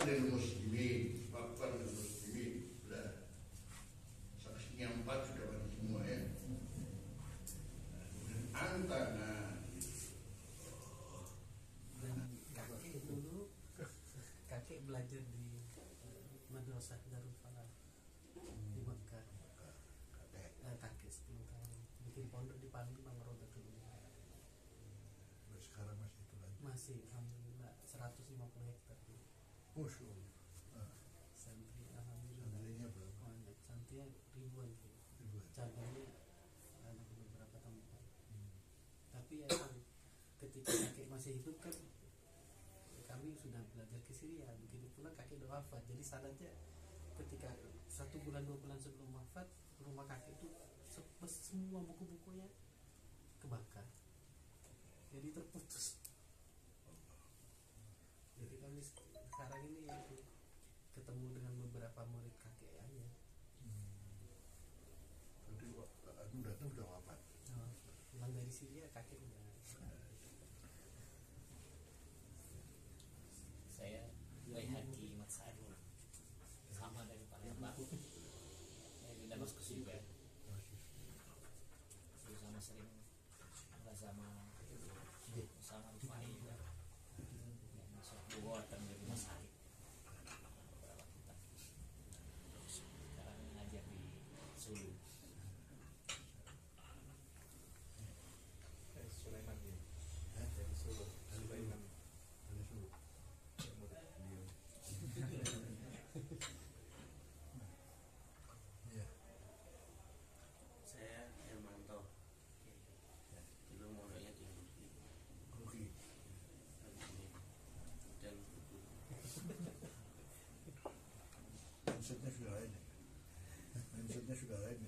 lil muslimin, sebabkan lil muslimin. Sudah saksinya 4 sudah bagi semua ya. Antara kakek dulu, kakek belajar di Madrasah Darul Falah di Mekah. Kakek 10 tahun bikin pondok di Palembang, Rodatul Ulia. sekarang masih itu lagi. Masih alhamdulillah 150 hektar. Masya Allah. Santri alhamdulillah. Santrinya berapa? Banyak, santrinya ribuan. Cabangnya ada beberapa tempat. Tapi ya kan, ketika kakek masih hidup kan kami sudah belajar ke Syria. Begitu pula kakek udah wafat. Jadi salatnya ketika 1 bulan 2 bulan sebelum wafat, rumah kakek itu semua buku-bukunya kebakar. Jadi terputus. Jadi kami sekarang ini ya, ketemu dengan beberapa murid kakek aja. Jadi aku datang udah wafat. Pulang dari Syria kakek udah. Saya Baihaqi Mat Sa'id, sama dari Palembang. Pindah masuk ke Siber. Sama sering sama Rufai juga. Masuk buatan dari Mas Sa'id. Beberapa kitab. Sekarang ngajar di Sulu. Sulaiman ya. Dari Solo. Sulaiman. Dari Solo. Iya. Saya Hermanto. Dulu mondoknya di Ruki. dan Mindsetnya sudah lain. Mindsetnya sudah lain.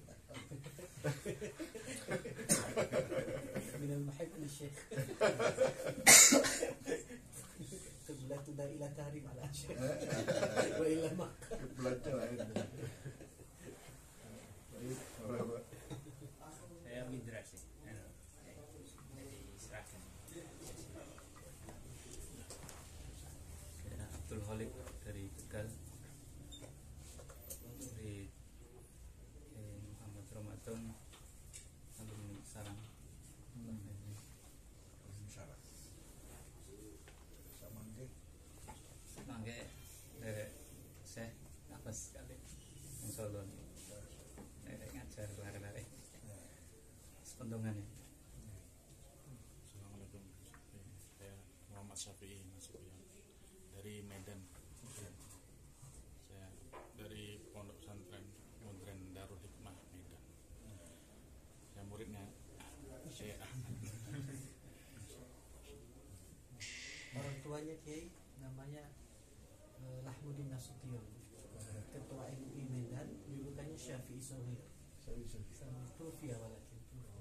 من المحب للشيخ لا تدار إلى تهريم على الشيخ وإلا ما Belajar lain. Baik, berapa? Saya Midras sih. Jadi Seragen. Saya Abdul Khalik dari Tegal. Dari Muhammad Ramadan alumni Sarang. Salah. Sama nggih. Mangke dari Syekh Abbas kali yang Solo nih. Ngajar lari-lari. Sependungan ya. Assalamualaikum. Saya Muhammad Syafi'i Nasution dari Medan. Saya dari Pondok Pesantren Darul Hikmah Medan. Saya muridnya Syekh Ahmad. orang tuanya Kiai namanya Lahmudin Nasution, ketua MUI Medan, julukannya Syafi'i Sohir. Sama Tufi awalnya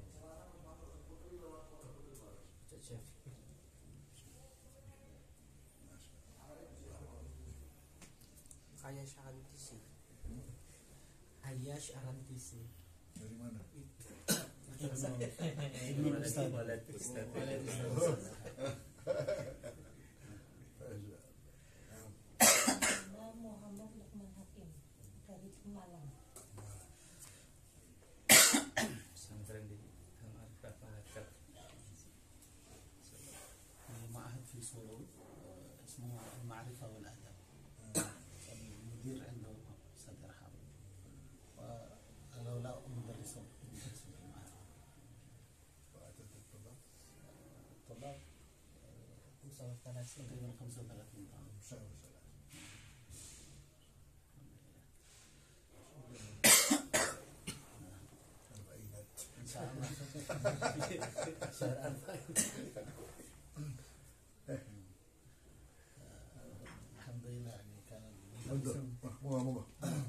Ustaz Syafi'i. Ayash Arantisi. Ayash Arantisi. Dari mana? Walad Ustaz. Muhammad Lukman Hakim dari Pemalang. Pesantren di Al-Arifah Al-Hakab. معهد في سورو اسمه المعرفة والأدب. المدير عنده أستاذ إرحام والأولى مدرسون في المعهد. وعدد الطلاب الطلاب 35 تقريبا 35 طالب. إن شاء الله شهر 40. الحمد لله يعني كان موضوع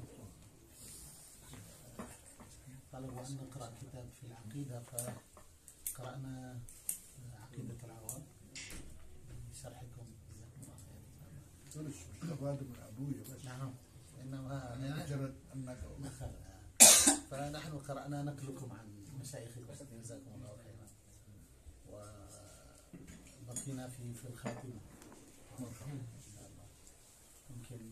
طلبوا أن نقرأ كتاب في العقيدة فقرأنا عقيدة العوام بشرحكم جزاكم الله خير. terus استفاد من أبويا بس نعم إنما مجرد أنك فنحن قرأنا نقلكم عن مشايخكم جزاكم الله خيرا. وبقينا في الخاتمة إن شاء الله. يمكن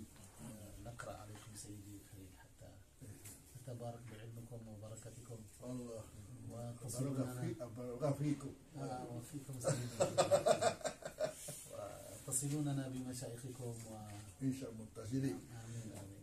وبارك بعلمكم وبركتكم الله وتصلوننا بارك فيكم. وفيكم سيدنا وتصلوننا بمشايخكم إن شاء الله متصلين. آمين آمين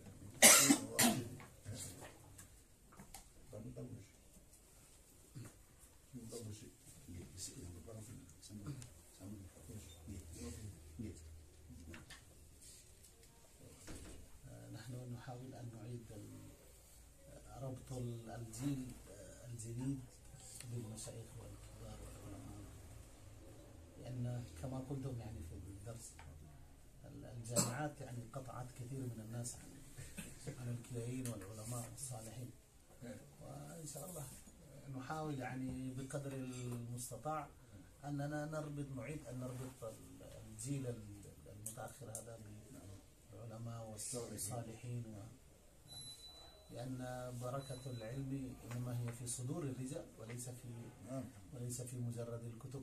نحن نحاول أن نعيد ربط الجيل الجديد بالمشايخ والكبار والعلماء، لأن كما قلتم يعني في الدرس الجامعات يعني قطعت كثير من الناس عن الكيائين والعلماء الصالحين، وإن شاء الله نحاول يعني بقدر المستطاع أننا نعيد أن نربط الجيل المتأخر هذا بالعلماء والصالحين، لأن بركة العلم إنما هي في صدور الرجال وليس في مجرد الكتب.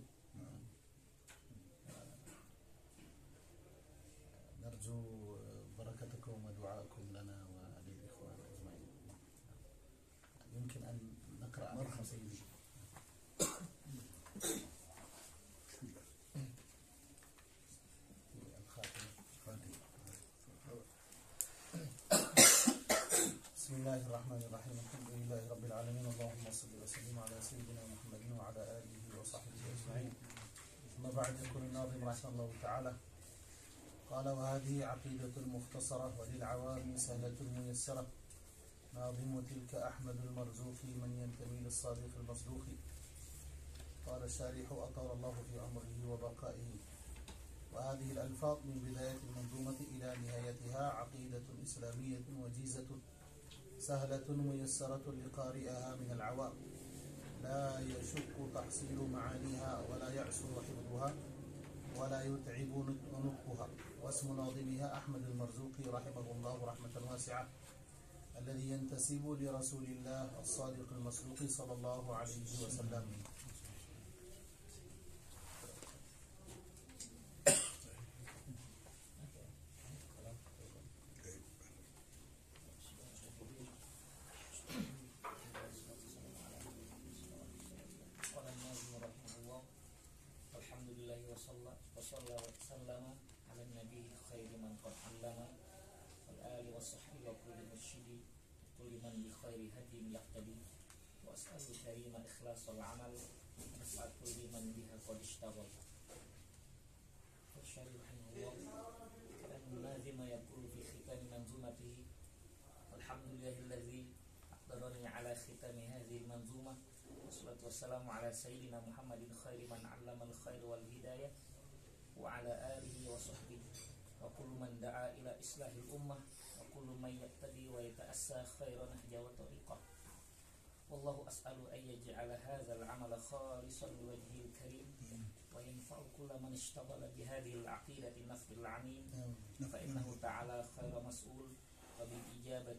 نرجو بركتكم ودعاءكم لنا وللإخوان أجمعين. يمكن أن نقرأ مرحبا سيدي. بسم الله الرحمن الرحيم. الحمد لله رب العالمين، اللهم صل وسلم على سيدنا محمد وعلى آله وصحبه أجمعين. ثم بعد، يقول الناظم رحمه الله تعالى: قال: وهذه عقيدة مختصرة وللعوام سهلة ميسرة، ناظم تلك أحمد المرزوق من ينتمي للصادق المصدوق. قال الشارح: أطال الله في عمره وبقائه. وهذه الألفاظ من بداية المنظومة إلى نهايتها عقيدة إسلامية وجيزة سهلة ميسرة لقارئها من العوام، لا يشق تحصيل معانيها ولا يعسر حفظها ولا يتعب نطقها. واسم ناظمها أحمد المرزوقي رحمه الله رحمة واسعة، الذي ينتسب لرسول الله الصادق المصدوق صلى الله عليه وسلم. وصلى وسلم على النبي خير من قد علم، والآل والصحب وكل مرشد، كل من بخير هدي يقتدي. وأسأل الكريم إخلاص العمل، ونفع كل من بها قد اشتغل. والشارح رحمه الله كان الناظم يقول في ختام منظومته: الحمد لله الذي أقدرني على ختام هذه المنظومة، والصلاة والسلام على سيدنا محمد خير من علم الخير والهداية، وعلى آله وصحبه، وكل من دعا إلى إصلاح الأمة، وكل من يقتدي ويتأسى خير نهج وطريقة. والله أسأل أن يجعل هذا العمل خالصا لوجهه الكريم، وينفع كل من اشتغل بهذه العقيدة النفع العميم، فإنه تعالى خير مسؤول وبالإجابة.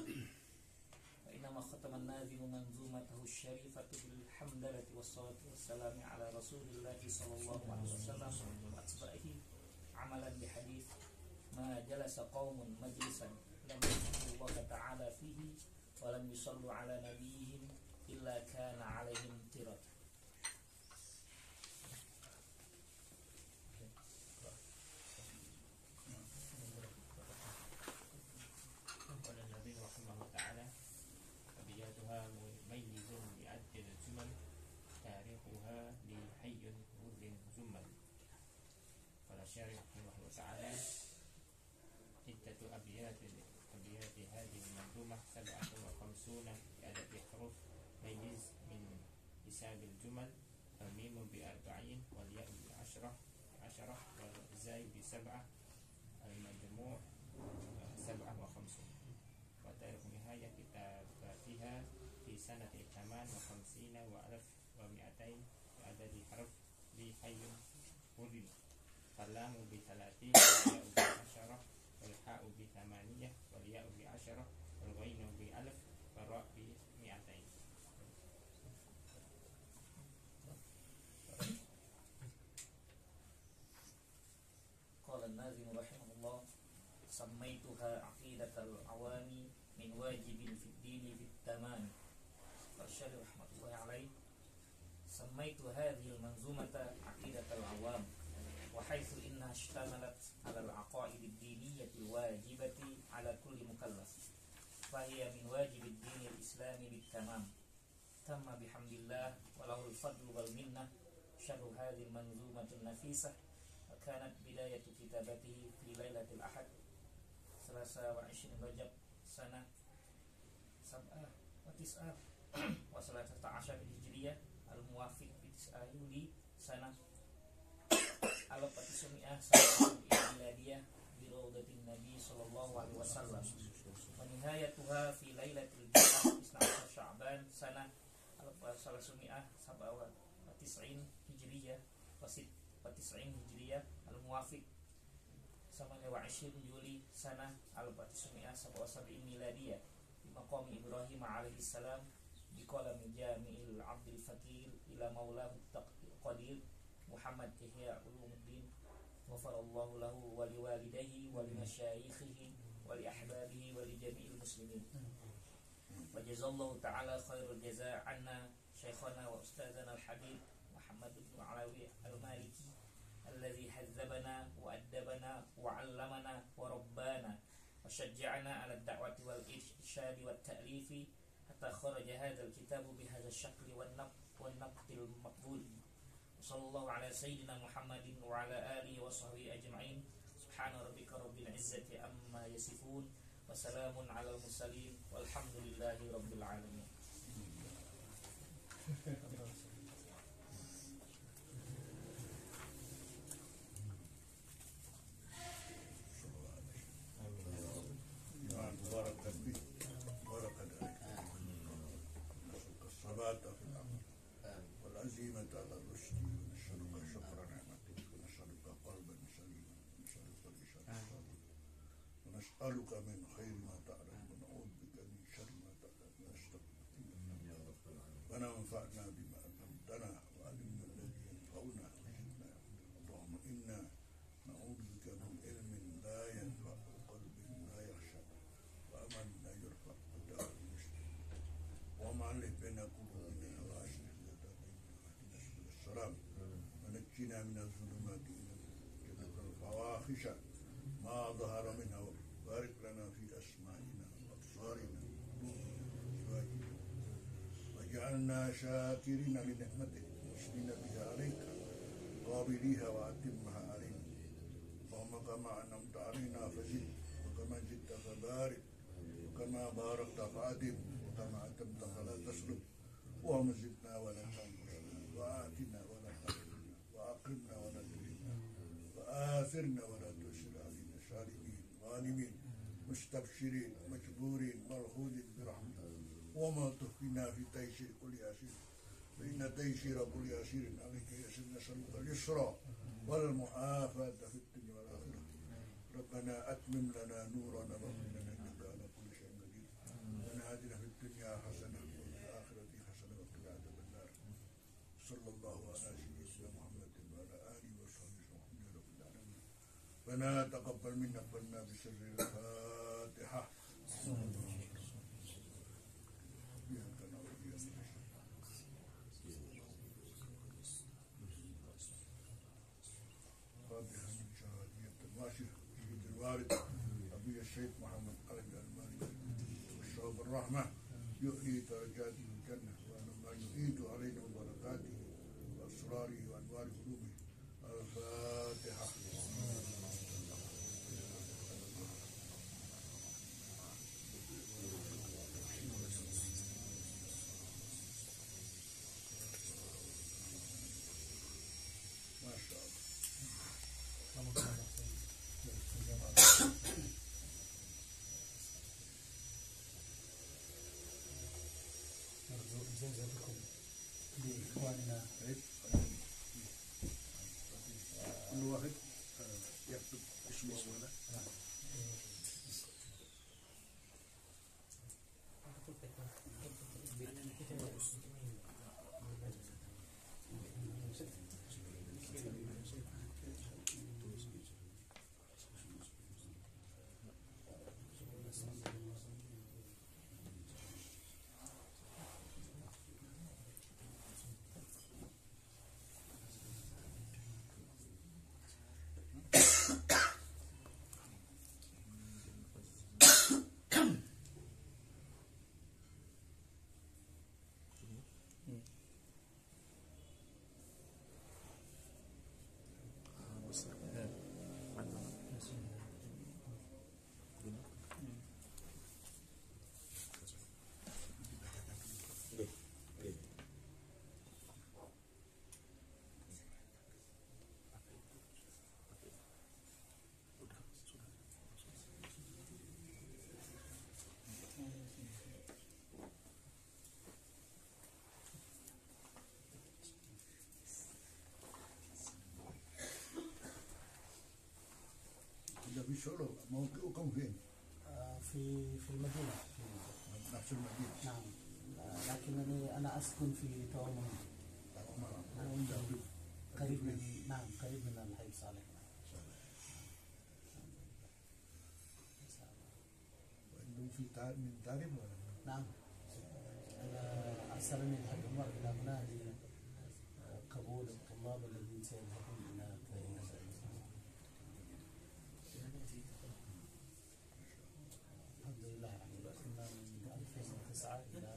فإنما ختم الناظم منظومته الشريفة بالحمدلة والصلاة والسلام على رسول الله صلى الله عليه وسلم وأتباعه، عملا بحديث: ما جلس قوم مجلسا لم يذكروا الله تعالى فيه ولم يصلوا على نبيهم إلا كان عليهم ترة. قال النبي رحمه الله تعالى: أبياتها مميز بعد الجمل، تاريخها لحي غر زمل. قال الشارح رحمه الله تعالى: عدة أبيات هذه المنظومة 57 بعدد حروف، ميز من حساب الجمل، فالميم ب40 والياء ب10 والزاي ب7، المجموع 57. وتاريخ نهاية كتابتها في سنة 58 و1200 بعدد حرف لحي غر، فاللام ب30 والياء ب10 والحاء ب8 والياء ب10 والغين ب1000 والراء ب200. قال الناظم رحمه الله: سميتها عقيدة العوام min wajibin fid dini bit tamam. Arsyad rahmatullahi alaih. Sammaitu hadhihi al-manzumata aqidatal awam wa haitsu inna ishtamalat ala al-aqaid ad-diniyyah al-wajibati ala kulli mukallaf fa hiya min wajib ad-din al-islami bit tamam. Tamma bihamdillah wa lahu al-fadlu wal minnah. Syarh hadhihi al-manzumatu an-nafisah wa kanat bidayatu kitabatihi fi lailatul ahad 23 Rajab sanah 7 wa 9 wa 13 Hijriyah al-muwafiq bi 9 Yuli sanah al-Fatisumiyah miladiyah bi rawdatin Nabi sallallahu alaihi wasallam wa nihayatuha fi lailatul Jum'ah 19 Sya'ban sanah al-Fatisumiyah 97 Hijriyah wa 90 Hijriyah al-muwafiq 28 Juli sanah al-Fatisumiyah 77 miladiyah di maqam Ibrahim alaihi salam di qalam Jami'il Abdul Fakir ila maulahu qadir Muhammad Ihya Ulumuddin ghafarallahu lahu wa liwalidayhi wa limasyayikhihi wa li ahbabihi wa li jami'il muslimin wa jazallahu ta'ala khairul jazaa' anna syekhana wa ustadzana al-habib Muhammad ibn Alawi al-Maliki alladhi hadzabana wa addabana wa 'allamana wa rabbana wa syajja'ana 'ala ad-da'wati wal irsyadi wat ta'lifi hatta kharaja hadzal kitabu bihadzal syakli wan naqdil maqbul. Sallallahu ala sayyidina Muhammadin wa ala alihi wa sahbihi ajma'in. Subhana rabbika rabbil izzati amma yasifun wa salamun alal mursalin walhamdulillahi rabbil alamin. والعزيمة على الرشد ونسألك شكر نعمتك ونسألك قلبا سليما ونسألك الإشارة الصالحة ونسألك من خير ما تعلم ونعوذ بك من شر ما تعلم ونستغفرك ربنا وانفعنا بما علمتنا وعلمنا الذي ينفعنا وزدنا اللهم إنا نعوذ بك من علم لا ينفع وقلب لا يخشع وأمل لا يرفع ودعاء المسلم ومعلق بين قلوبنا وأشرف ونجنا من الظلمات إلى الجنة الفواحش ما ظهر منها وبارك لنا في أسمائنا وأبصارنا وأزواجنا وجعلنا شاكرين لنعمتك مسلمين بها عليك قابليها وأتمها علينا اللهم كما أنعمت علينا فزد وكما زدت فبارك وكما باركت فأتم وكما أتمت فلا تسلب اللهم زدنا ولا تنقصنا وآتنا ولا تحرمنا وأقرمنا ولا تهنا وآثرنا ولا تؤثر علينا شاربين غانمين مستبشرين مجبورين مرهودين برحمتك وما تخفينا في تيسير كل يسير فإن تيسير كل يسير عليك يسير نسألك اليسرى والمعافاة في الدنيا والآخرة ربنا أتمم لنا نورنا واغفر لنا إنك على كل شيء قدير ربنا آتنا في الدنيا حسنة وفي الآخرة حسنة وقنا عذاب النار صلى الله على سيدنا محمد وعلى آله وصحبه وسلم رب العالمين ربنا تقبل منا قلنا بسر الفاتحة الوارد أبي الشيخ محمد قلبي المالي والشوق الرحمة يؤتي درجات الجنة وما يؤيد علينا من بركاته وأسراره وأنوار قلوبه الفاتحة. ما شاء الله. نرجو إجازتكم لإخواننا كل واحد يكتب اسمه ولا Solo موقعكم فين؟ في المدينة نفس المدينة. نعم. لكنني أنا أسكن في تومر قريب من قريب من الحي صالح. وأنتم من تاريخ ولا؟ نعم. أنا أرسلني الحاج عمر إلى هنا لقبول الطلاب الذين سيذهبون إلى الحمد لله. يعني كنا من 2009 إلى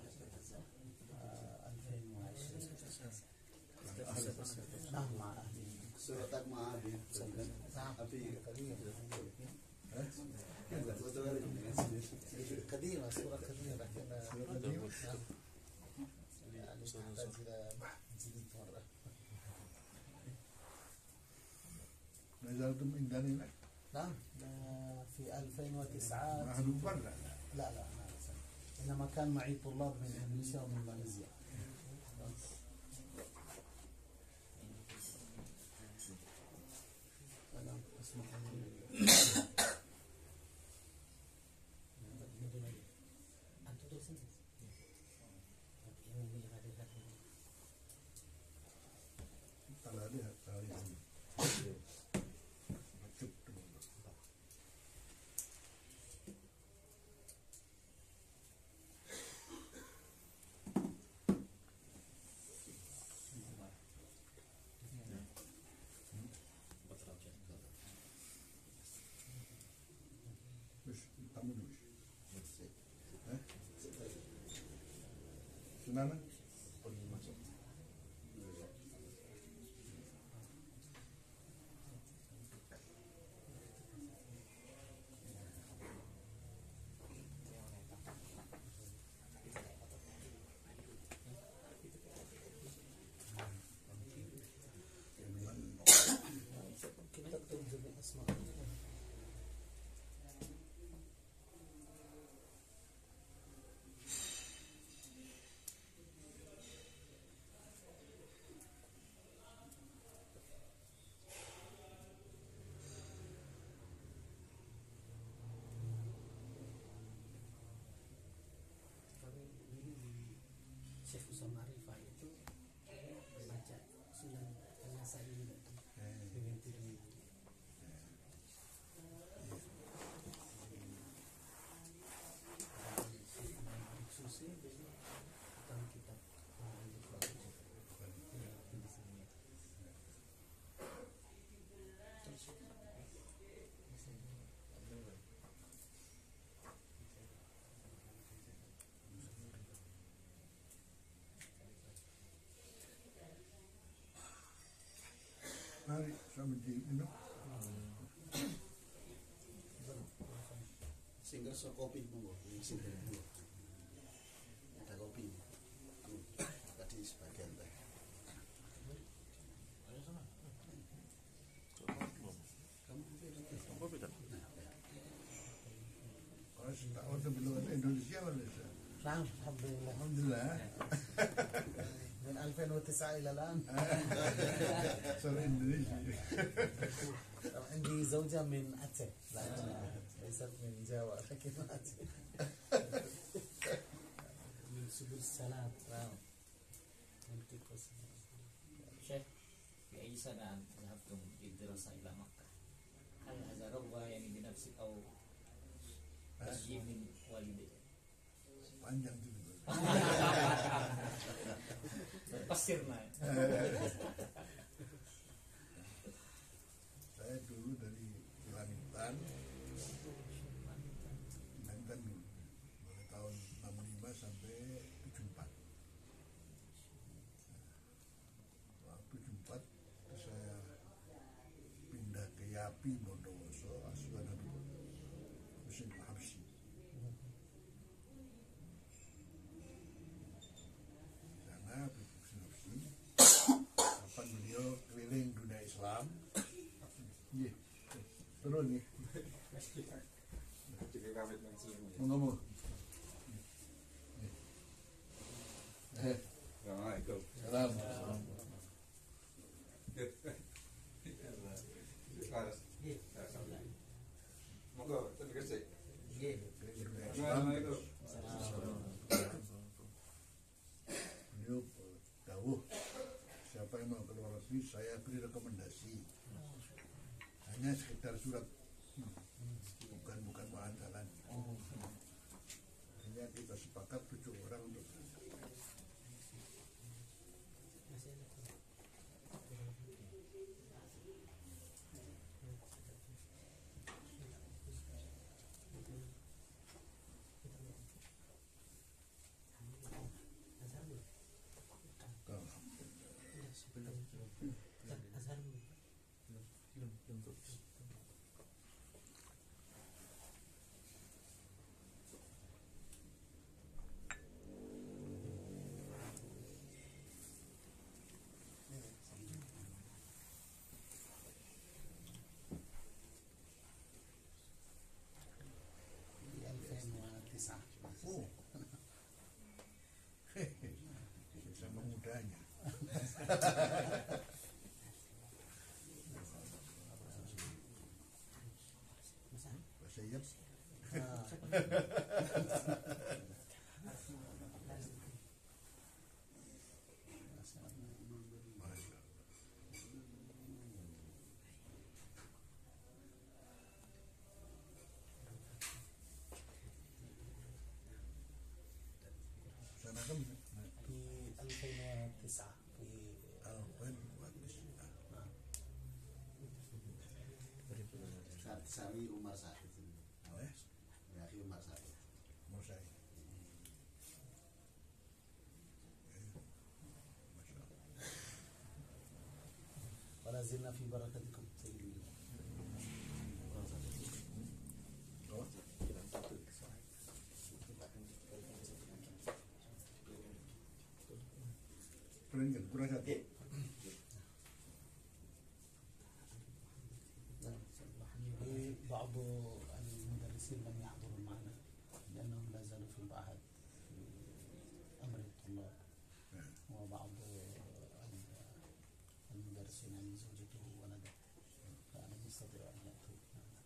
2020. نعم مع أهلي. صورتك مع أبي. نعم. أبي قديمة، صورة قديمة لكن يعني تحتاج إلى جديد مرة. نزلتم من دانينا؟ نعم في 2009. نحن برا. لا إنما كان معي طلاب من إندونيسيا ومن ماليزيا. Senana? kita tunjuk asma. Syekh Usama Arifah itu baca Sunan An-Nasai juga dengan diri. Susi tentang kitab Mari sama minum. Sehingga kopi monggo, sehingga ada kopi. Tadi sebagian teh. Kalau sebelum Indonesia Malaysia. نعم الحمد لله. الحمد لله. من 2009 إلى الآن. صار إندونيسيا. عندي زوجة من أتي، ليست من جاوا لكن أتي. من سبل السلام. نعم. شيخ في أي سنة ذهبتم للدراسة إلى مكة؟ هل هذا رغبة يعني بنفسك أو تشجيع من والديك؟ Panjang itu. Pasirna. Saya dulu dari Langittan, Langittan dulu, mulai tahun 65 sampai 74. Waktu 74 itu saya pindah ke Yapi, Bondowoso, Asuhan Habib Husin Habsi. Sana Husin Habsi, kapan beliau keliling dunia Islam. Iya, turun nih. Mau ngomong? Assalamualaikum. Salam. Assalamualaikum. Beliau tahu siapa yang mau keluar negeri, saya beri rekomendasi. Hanya sekitar surat, bukan jalan. Hanya kita sepakat 7 orang untuk sama mudanya. Bahasa Yap. Sana kan في 2009 في Alpen Sawi Umar Said. Eh? Ya, Umar Said. mau saya. Masya Allah. ولا زلنا في بركتكم سيدي. Oh, kurang satu. بعض المدرسين لم يحضروا معنا لأنهم لا زالوا في المعهد في أمر الطلاب، وبعض المدرسين عن زوجته وولده فلم يستطيعوا أن يأتوا.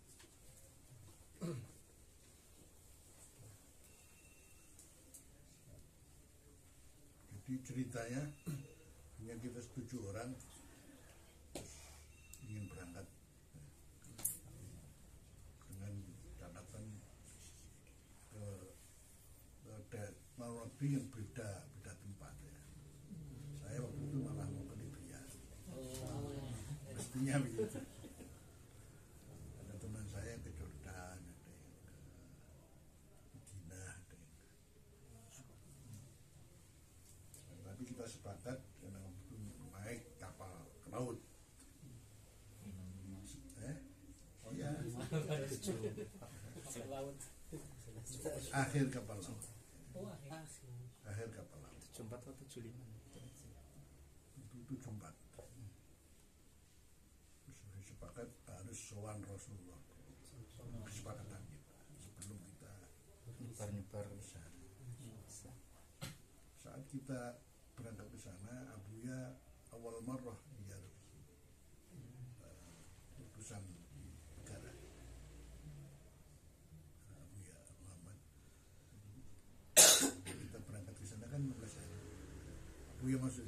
Jadi ceritanya hanya kita 7 orang terus ingin berangkat dengan catatan ke luar negeri yang beda tempat ya. Saya waktu itu malah mau ke Libya. Mestinya begitu. Ada teman saya ke Jordan, ada yang ke Madinah, ada yang tapi kita sepakat karena waktu naik kapal ke laut. Oh iya, akhir kapal laut. Akhir kapal laut. 74 atau 75? Itu Jumat. Terus sepakat harus sowan Rasulullah. Kesepakatan kita sebelum kita Nyebar-nyebar. saat kita berangkat ke sana, Abuya awal marrah dia utusan negara. Abuya Muhammad. Kita berangkat ke sana kan 15 hari. Abuya masuk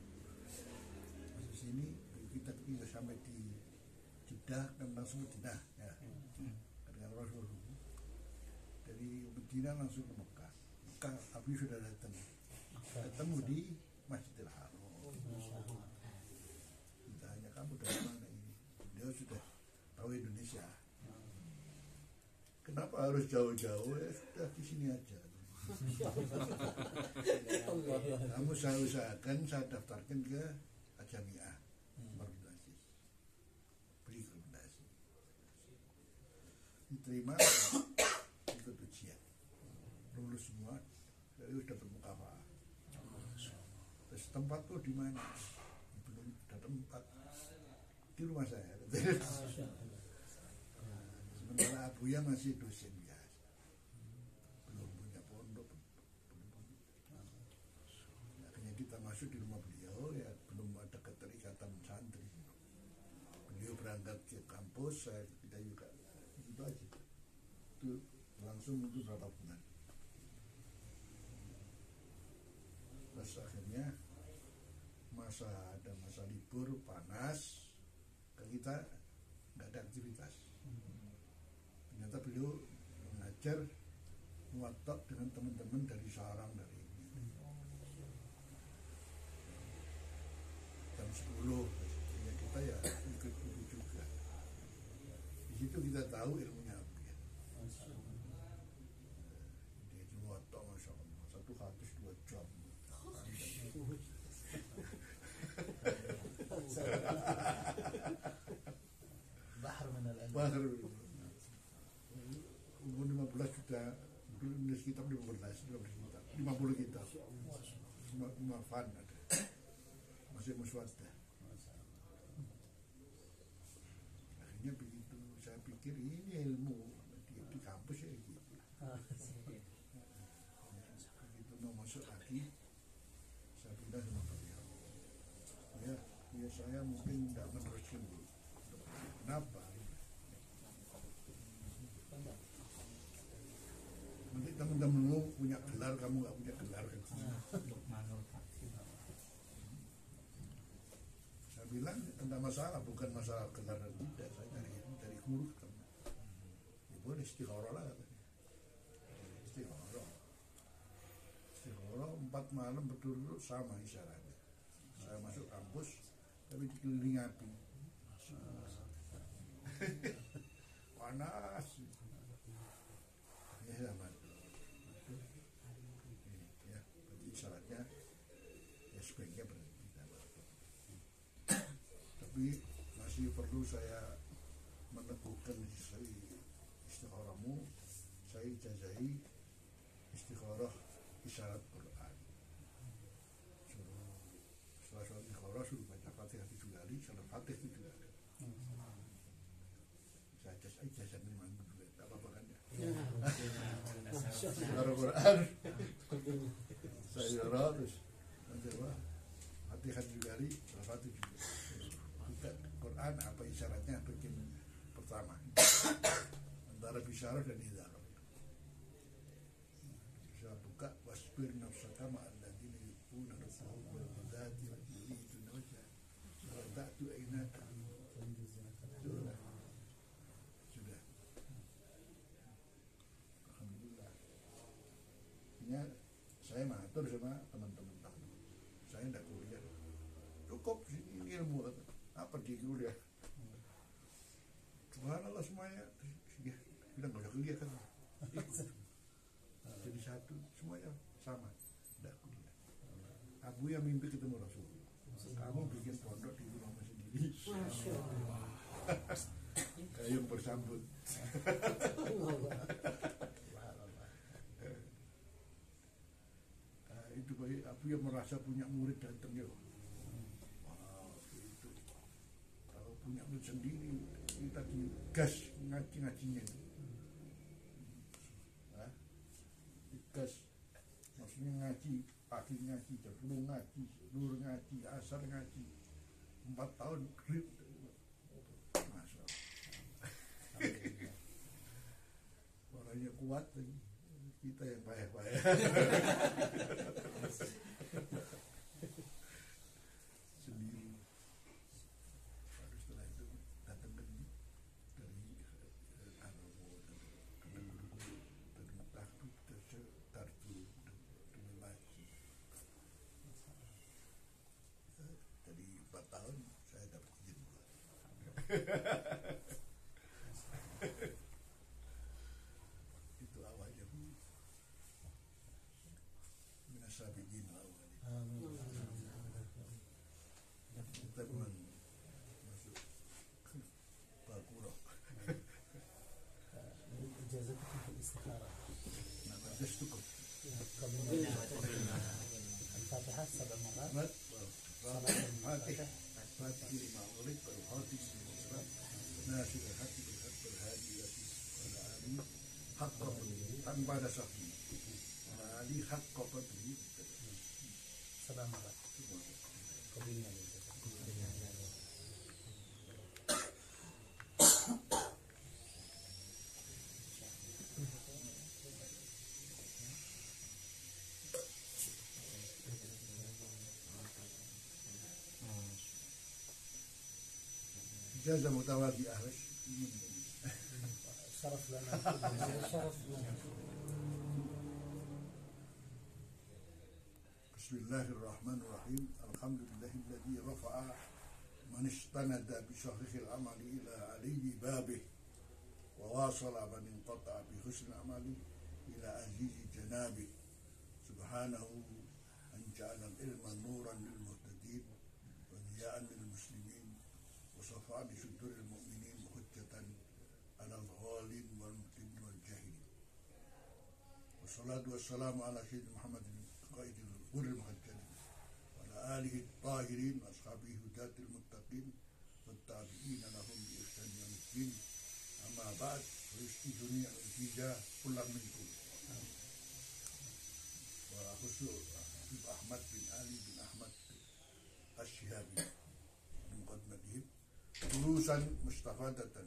sini, kita tinggal sampai di Jeddah kan langsung Madinah ya. Dengan Rasulullah. Dari Madinah langsung ke Mekah. Abuya sudah datang. Ketemu di Masjidil Haram. Ditanya kamu dari mana ini? Dia sudah tahu Indonesia. Kenapa harus jauh-jauh? Ya sudah di sini aja. Kamu saya usahakan saya daftarkan ke Ajamiah. Rekomendasi. Beri rekomendasi. Diterima ikut ujian. Lulus semua. Jadi sudah bermukafaah. Terus tempat tuh di mana? Belum ada tempat di rumah saya. Sementara Abuya masih dosen biasa, belum punya pondok, belum punya. Akhirnya kita masuk di rumah beliau, ya belum ada keterikatan santri. Beliau berangkat ke kampus, kita juga itu aja. langsung itu berapa bulan. Terus akhirnya ada masa libur panas, kita nggak ada aktivitas. Ternyata beliau mengajar muwatta dengan teman-teman dari sarang dari jam 10 ya kita ya ikut guru juga. Di situ kita tahu ilmunya apa ya. Dia muwatta masya Allah, satu hadis 2 jam. Bahar umur 15 sudah menulis kitab 50 kitab semua fan ada masih muswaddah. Akhirnya begitu saya pikir ini ilmu di kampus ya gitu. Begitu mau masuk lagi saya pindah sama beliau. Ya saya mungkin tidak meneruskan dulu. Kenapa? Nanti teman-temanmu punya gelar, kamu nggak punya gelar kan? Saya bilang tidak masalah, bukan masalah gelar dan tidak. Saya dari guru ketemu. Ya boleh istikharah lah katanya. Istikharah 4 malam berturut-turut sama isyaratnya. Saya masuk kampus tapi dikelilingi api. Panas. Ya sama. Ya, berarti syaratnya ya sebaiknya berhenti. Tapi masih perlu saya meneguhkan istikharahmu. Saya ijazahi istikharah isyarat Quran. Setelah sholat istikharah suruh baca Fatihah 7 kali, salat Fatihah 7 kali. Saya ijazah memang juga, tak apa-apa kan ya. Istikharah Quran. Saya terus nanti apa? Fatihah 7 kali, salat Fatihah juga. Buka Quran apa isyaratnya bagian pertama. Antara bisyarah dan idharah. Saya buka wasbir nafsaka ma'alladzina yuquna rabbahum wal ghadati wal yuriduna wajha. Rada'tu ainaka. Sudah. Alhamdulillah. Ini saya matur sama teman-teman. Saya tidak kuliah. Cukup ini ilmu. Apa di kuliah? Subhanallah semuanya. Ya, bilang nggak usah kuliah kan. Jadi satu, semuanya sama. Tidak kuliah. Abu yang mimpi ketemu Rasul. Kamu bikin pondok di rumahmu sendiri. Kayak bersambut. Itu bagi Abu yang merasa punya murid datang ya. Itu. Kalau punya murid sendiri, kita gas ngaji-ngajinya itu. Gas, maksudnya ngaji, pagi ngaji, jam 10 ngaji, luhur ngaji, asar ngaji, 4 tahun grip. Masya Allah. Orangnya kuat, kita yang payah-payah. Sendiri. Baru setelah itu datang ke dari jadi 4 tahun saya dapat izin. Itu awalnya minasabiqin awalnya. Kita pun masuk Bakurok. Ijazah itu istikharah. Nah, bagus cukup. Al-Fatihah 7 marat. Fatihah 5 menit baru Fatih surat Nasir hati berhati pada Ali hak tanpa ada saksi Ali hak kopatri 7 marat. Kemudian إجازة متواضعة بس. شرف لنا. شرف لنا. بسم الله الرحمن الرحيم. الحمد لله الذي رفع من استند بصحيح العمل إلى علي بابه، وواصل من انقطع بحسن عمله إلى عزيز جنابه. سبحانه أن جعل العلم نورا للمهتدين وضياء للمسلمين وصفاء لصدور المؤمنين وحجة على الغالين والمبطلين والجاهلين. والصلاة والسلام على سيدنا محمد قائد الغر المهجلين وعلى آله الطاهرين وأصحابه هداة المتقين والتابعين لهم بإحسان يوم الدين. أما بعد، فيستجني الإجازة كل منكم وخصوص أحمد بن علي بن أحمد الشهابي من مقدمتهم دروسا مستفادة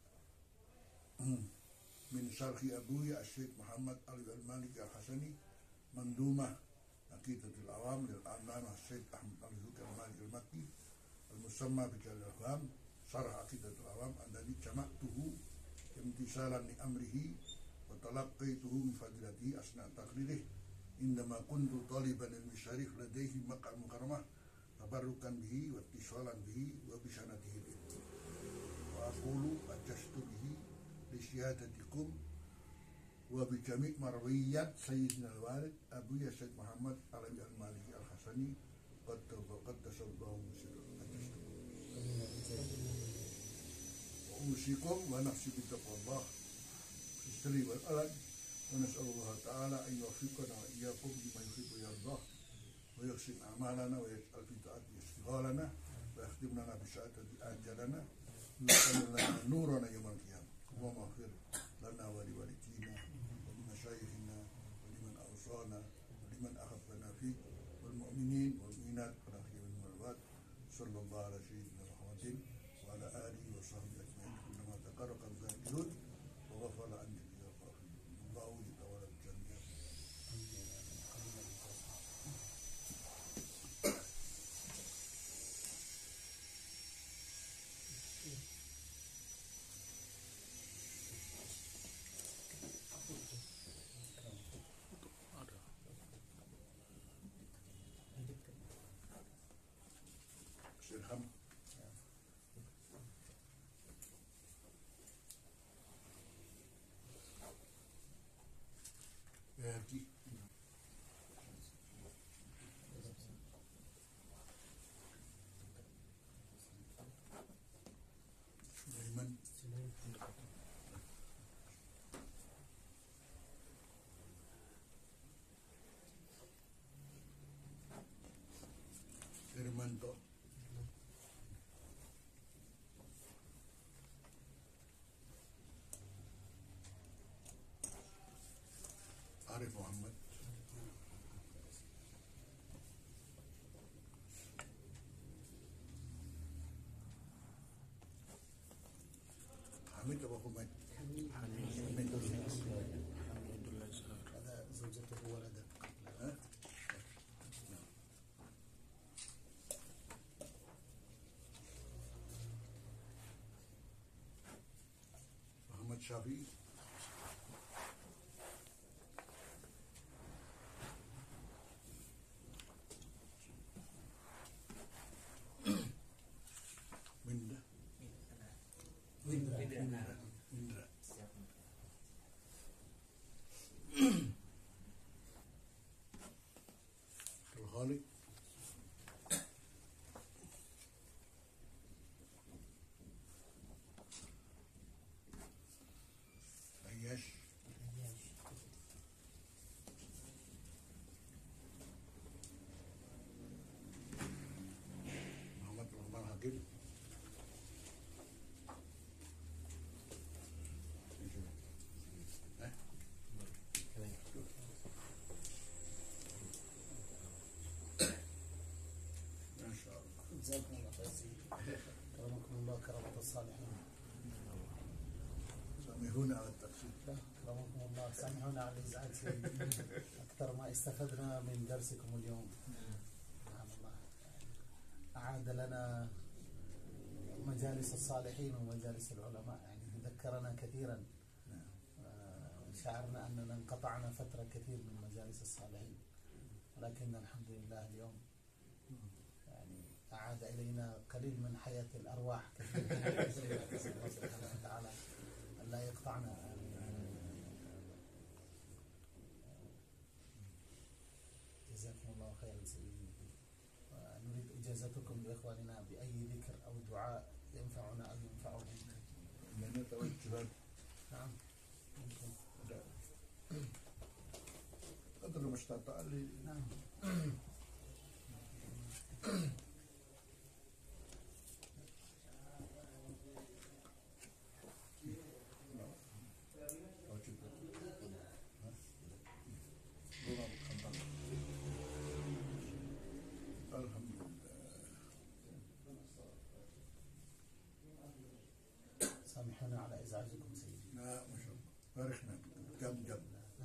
من شرح أبوي الشيخ محمد علي المالكي الحسني منظومة عقيدة العوام للعلامة الشيخ أحمد علي المالكي المكي المسمى بجلال الأفهام شرح عقيدة العوام، الذي جمعته امتثالا لأمره وتلقيته من فضيلته أثناء تقريره عندما كنت طالبا للمشاريف لديه مكة المكرمة، تبركا به واتصالا به وبسنده العلم. وأقول أجزت به لسيادتكم وبجميع مرويات سيدنا الوالد أبوي الشيخ محمد علي المالكي الحسني قدس الله سره. وأوصيكم ونفسي بتقوى الله في السر والألم، ونسأل الله تعالى أن يوفقنا وإياكم لما يحب ويرضاه ويحسن أعمالنا ويجعل في طاعته اشتغالنا ويختم لنا بسعادة آجالنا ويكمل لنا نورنا يوم القيامة. اللهم اغفر لنا ولوالدينا ولمشايخنا ولمن أوصانا ولمن أحبنا فيك والمؤمنين والمؤمنات والأحياء والأموات. صلى الله على سيدنا محمد وعلى آله وصحبه أجمعين كلما تقرب الذاكرون وغفر عن جميع الغافلين. الله يتولى الجميع. Sirham. Berarti Sulaiman Firmanto Arif Muhammad Hamid apa Humaid? حميد. Hamid Alhamdulillah Zahar. هذا زوجته وولده. ها؟ Muhammad Syafi'i Minda Indra Al-Khaliq Ayyash Muhammad Rahman Hakim Masya Allah. جزاكم الله خير. كرمكم الله كرامة الصالحين. سامحونا على التقصير. كرمكم الله، سامحونا على الإزعاج أكثر ما استفدنا من درسكم اليوم. سبحان الله، أعاد لنا مجالس الصالحين ومجالس العلماء، يعني ذكرنا كثيرا. شعرنا أننا انقطعنا فترة كثير من مجالس الصالحين، ولكن الحمد لله اليوم يعني أعاد إلينا قليل من حياة الأرواح كثير. نسأل الله سبحانه وتعالى أن لا يقطعنا. جزاكم الله خيرا سيدي. نريد إجازتكم لإخواننا بأي ذكر أو دعاء ينفعنا أو ينفعهم. لنا توجهات. نعم. ممكن. قدر ما استطاع لي. نعم. سامحونا على إزعاجكم سيدي. لا ما شاء الله باركنا جم.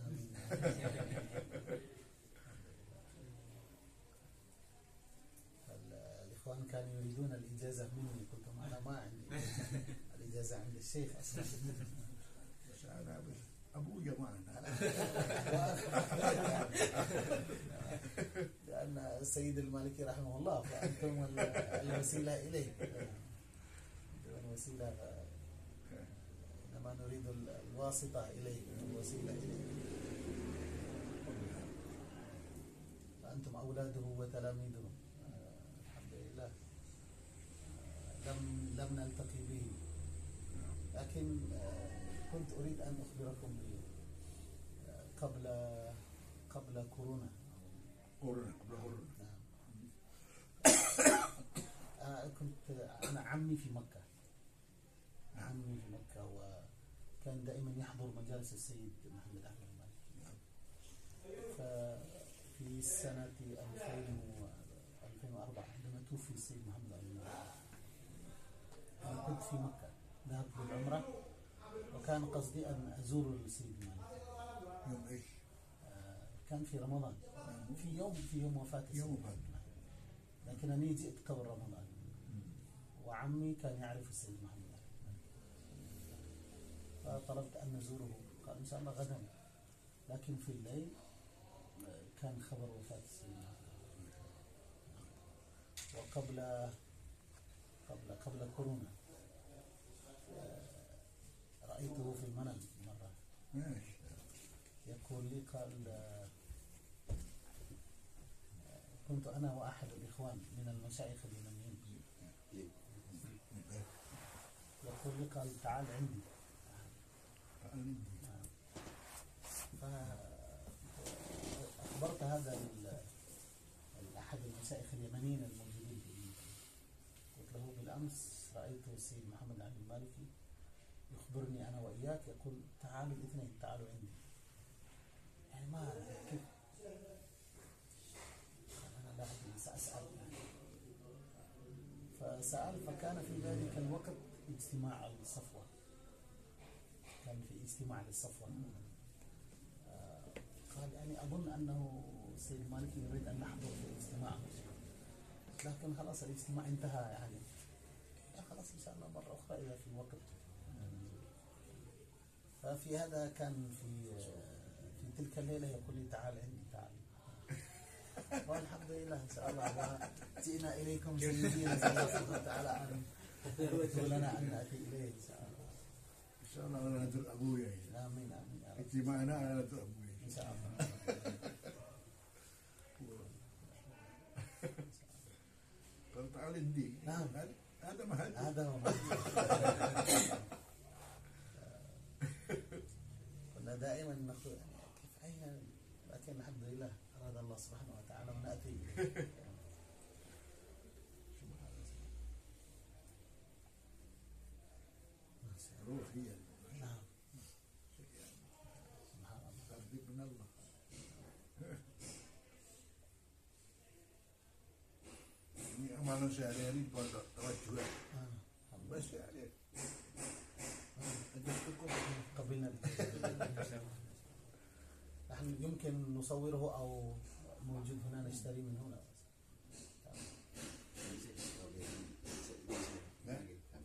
الإخوان كانوا يريدون الإجازة مني، قلت لهم أنا ما عندي الإجازة عند الشيخ أصلا. بس أنا بس أبويا معنا. لأن السيد المالكي رحمه الله فأنتم الوسيلة إليه. الوسيلة إنما نريد الواسطة إليه، الوسيلة إليه. فأنتم أولاده وتلاميذه. الحمد لله. لم نلتقي به، لكن كنت أريد أن أخبركم قبل كورونا. قبل كنت أنا عمي في مكة. عمي في مكة، وكان دائما يحضر مجالس السيد محمد أحمد المالكي. ففي سنة 2004 عندما توفي السيد محمد أحمد المالكي أنا كنت في مكة، ذهبت للعمرة، وكان قصدي أن أزور السيد المالكي. يوم إيش؟ كان في رمضان، في يوم وفاة السيد، لكنني جئت قبل رمضان. وعمي كان يعرف السيد محمد، فطلبت أن نزوره، قال إن شاء الله غدا. لكن في الليل كان خبر وفاة السيد محمد. وقبل كورونا رأيته في المنام مرة، يقول لي، قال كنت أنا وأحد الإخوان من المشايخ اليمنيين، يقول لي، قال تعال عندي. فأخبرت هذا أحد المشايخ اليمنيين الموجودين في المنطقة، قلت له بالأمس رأيت السيد محمد عبد المالكي يخبرني أنا وإياك، يقول تعالوا الاثنين، تعالوا عندي. يعني ما أعرف كيف، أنا لا أدري، سأسأل. فسأل، فكان في ذلك الوقت اجتماع الصفوة، كان في اجتماع للصفوة. قال يعني أظن أنه السيد المالكي يريد أن نحضر في الاجتماع، لكن خلاص الاجتماع انتهى، يعني خلاص إن شاء الله مرة أخرى إذا في وقت. ففي هذا كان في تلك الليلة يقول لي تعال عندي، تعال. والحمد لله إن شاء الله جئنا إليكم سيدي، نسأل الله سبحانه وتعالى أن يغفر لنا أن نأتي إليه إن شاء الله. إن شاء الله أنا ندر أبويا. آمين آمين يا رب. اجتماعنا على ندر أبويا إن شاء الله. قال تعال عندي. نعم. هذا مهل. هذا هو. كنا دائما نقول كيف أين، لكن الحمد لله أراد الله سبحانه وتعالى ونأتي إليه. روحيا. نعم. سبحان الله. تربية من الله. ini amalan sehari-hari buat tawajuh. بس يعني أجبتكم قبلنا. نحن يمكن نصوره أو موجود هنا نشتري من هنا.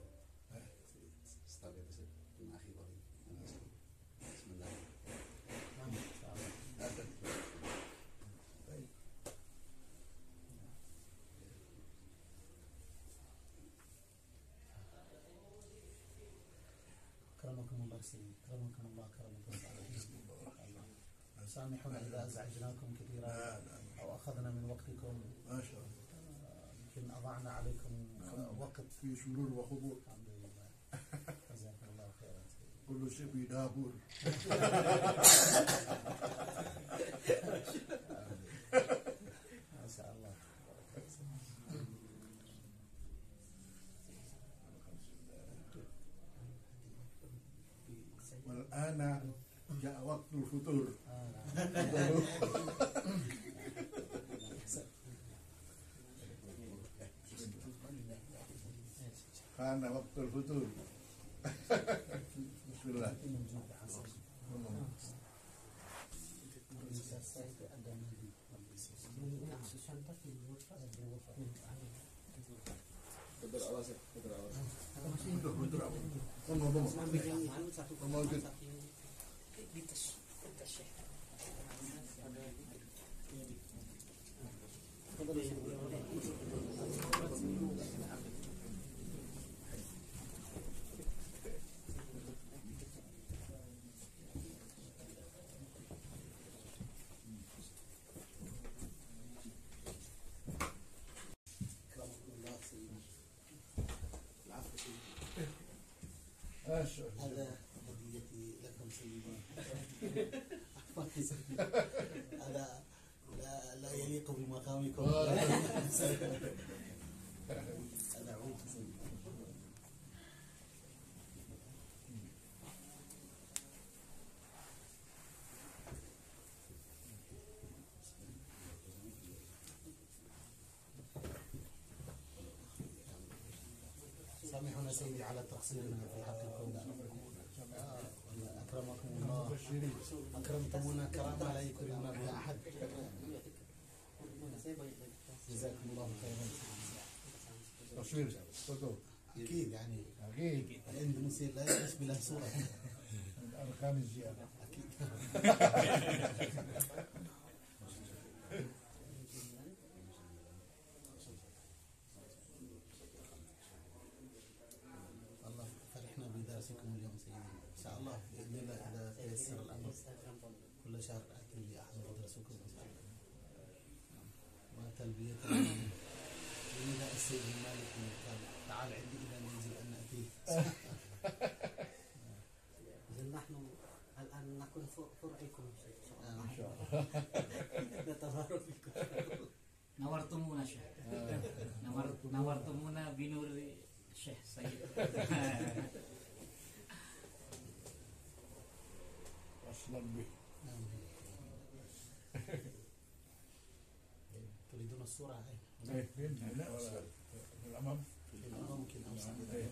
أكرمكم الله كرمكم الله. سامحونا إذا أزعجناكم كثيرا لا لا أو أخذنا من وقتكم، ما شاء الله يمكن أضعنا عليكم وقت. في سرور وخضوع الحمد لله. جزاكم الله خيرا. كل شيء في دابور. ما شاء الله. والآن جاء وقت الفطور. كان وقت الفطور. بسم الله. هذا هديتي لكم سيدي. هذا لا يليق بمقامكم. هذا عود سيدي. سامحونا سيدي على تقصيرنا في حقكم. أكرمكم الله. أكرمتمونا كرامة لا يكرمنا بها أحد. جزاكم الله خيرا. تصوير صوته أكيد يعني أكيد الإندونيسي لا يعيش بلا صورة. من أركان الزيارة. أكيد. الله فرحنا بدرسكم اليوم سيدي. إن شاء الله بإذن الله إذا تيسر الأمر كل شهر آتي لأحضر درسكم إن شاء الله. وتلبية لنداء السيد المالكي قال تعال عندي إلى المنزل أن نأتي. إذن نحن الآن نكون فرعكم إن شاء الله. نتبارك بكم. نورتمونا شيخ. نورتمونا بنور الشيخ سيد. أصلا به تريدون الصورة؟ لا ولا في الأمام ممكن أوسع.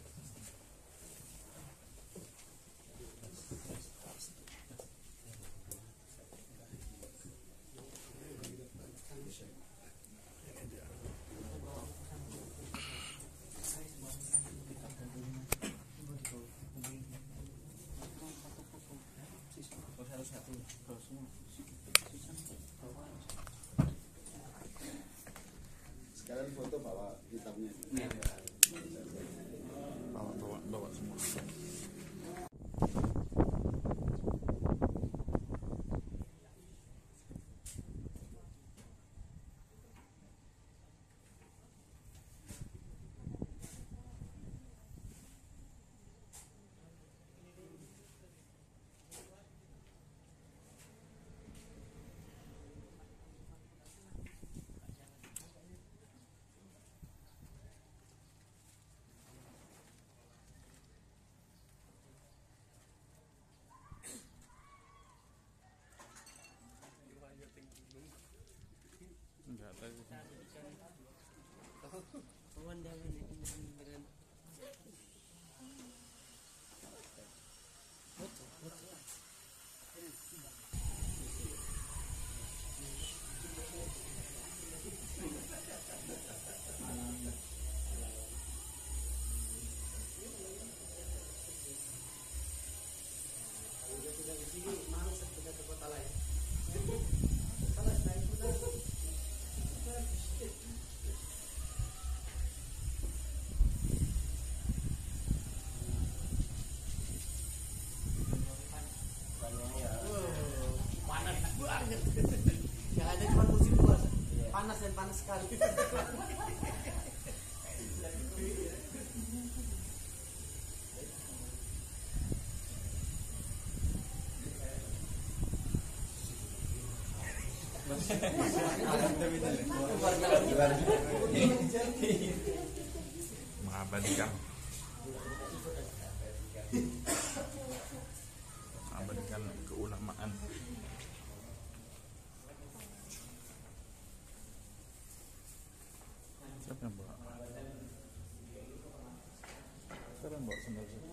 Sekarang foto bawa hitamnya. Bawa semua. Enggak tahu. Pemandangan ini dengan banget. Yang ada cuma musim puasa. Panas dan panas sekali. Mengabadikan keulamaan. Siapa yang bawa? Siapa yang bawa sandal saya?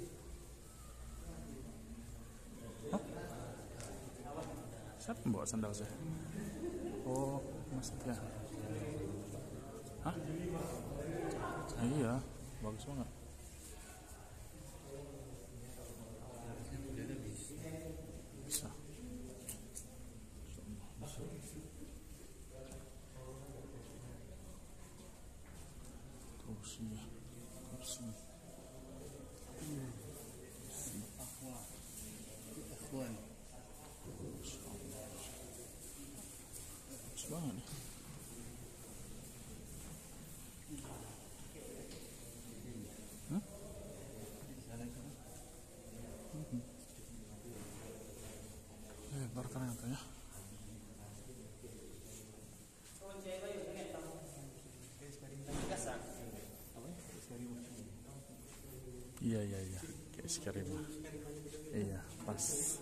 Hah? Siapa yang bawa sandal saya? Oh, Mas Setia. Hah? Ah, iya, bagus banget. Bisa. Kursi. Ikhwan. Bagus banget nih. Lebar ternyata ya. Iya. Kayak es krim. Iya, pas.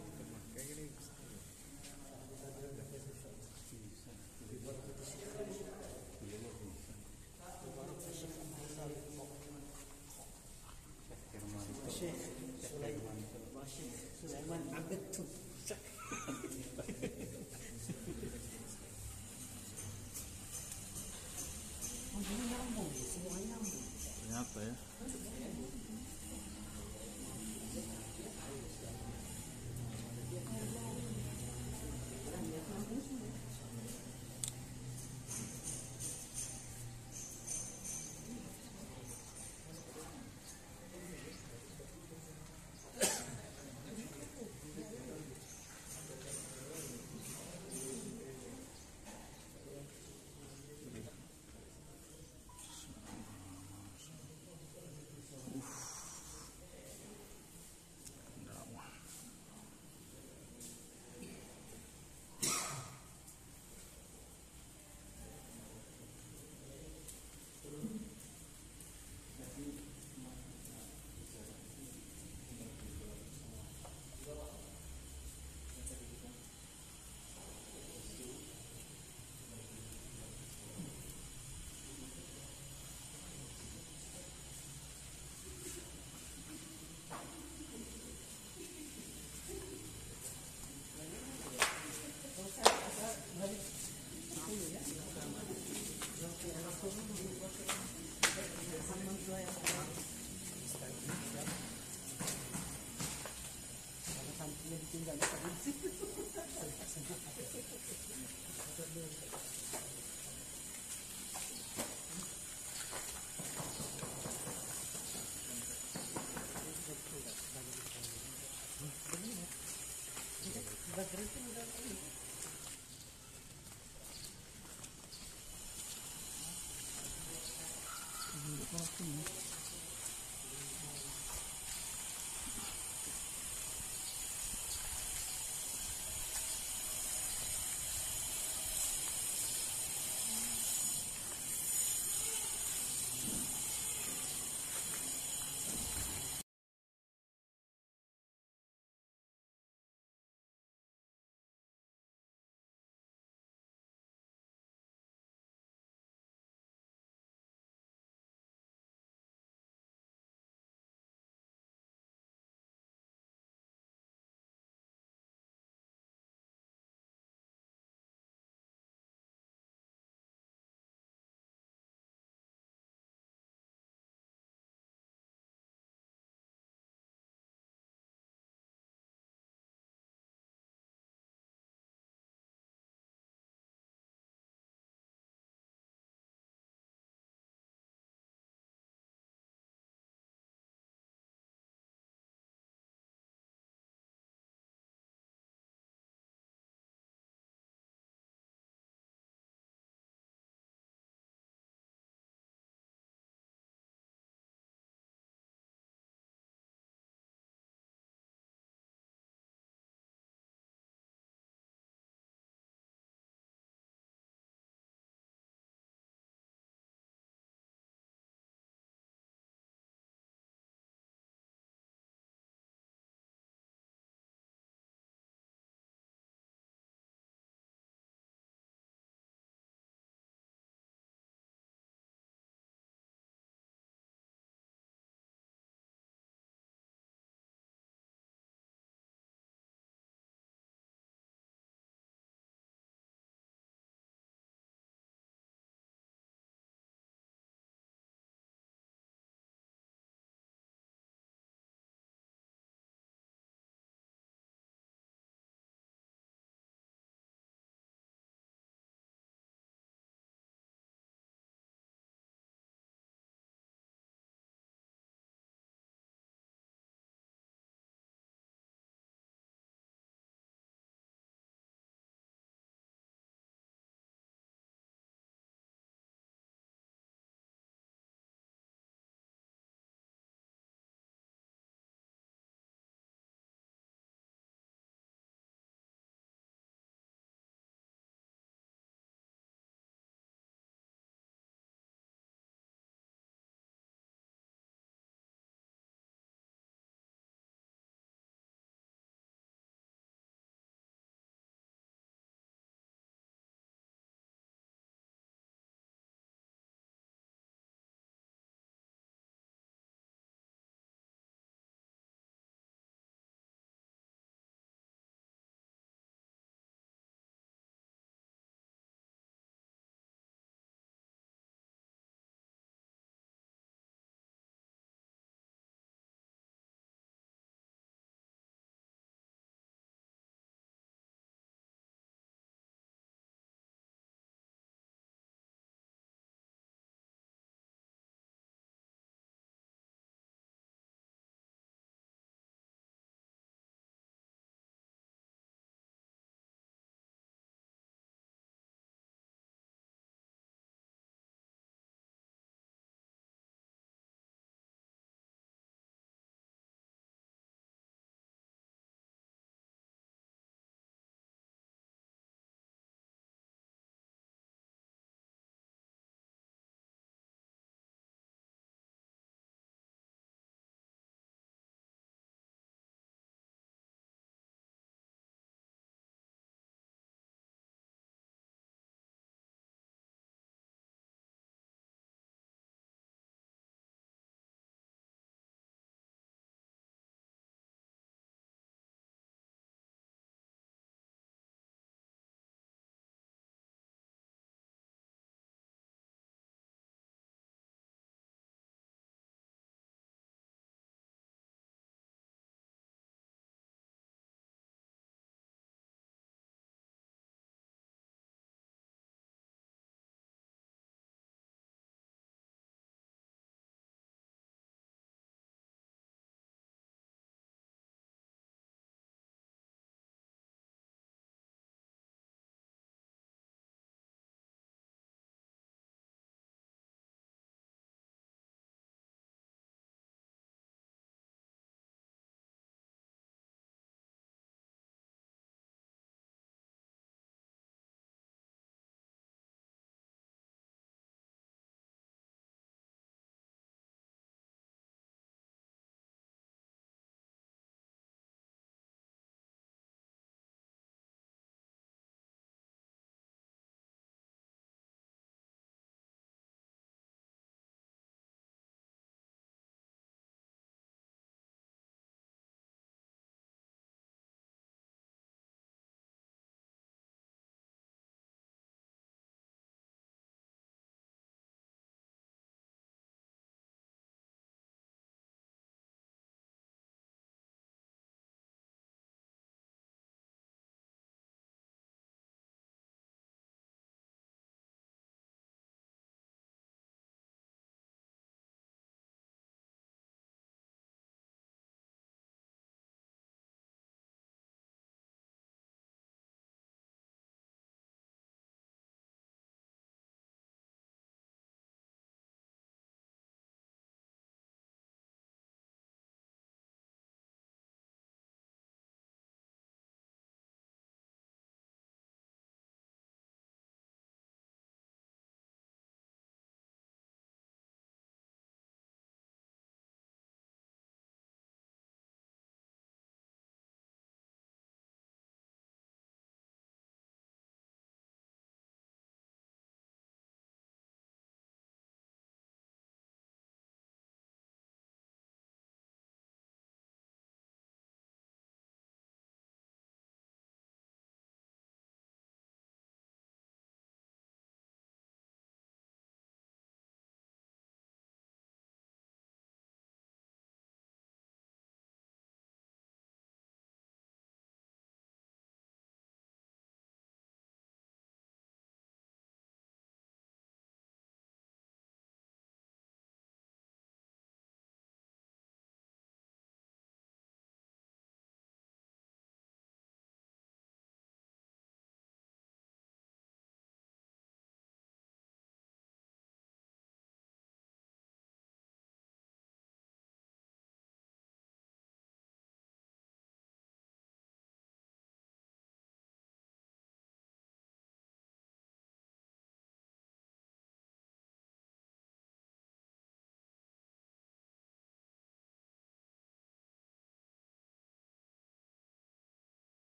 Sulaiman Abed tuh. Nyambung, semuanya nyambung. Ternyata ya. Ini